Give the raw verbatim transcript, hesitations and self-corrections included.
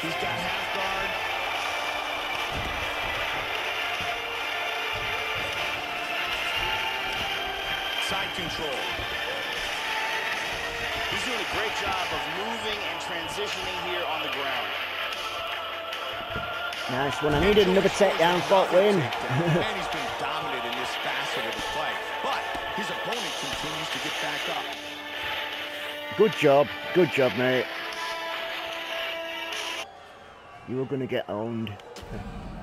He's got half guard. Side control. He's doing a great job of moving and transitioning here on the ground. Nice one. I needed another takedown for win. And he's been dominant in this facet of the fight, but his opponent continues to get back up. Good job. Good job, mate. You were going to get owned.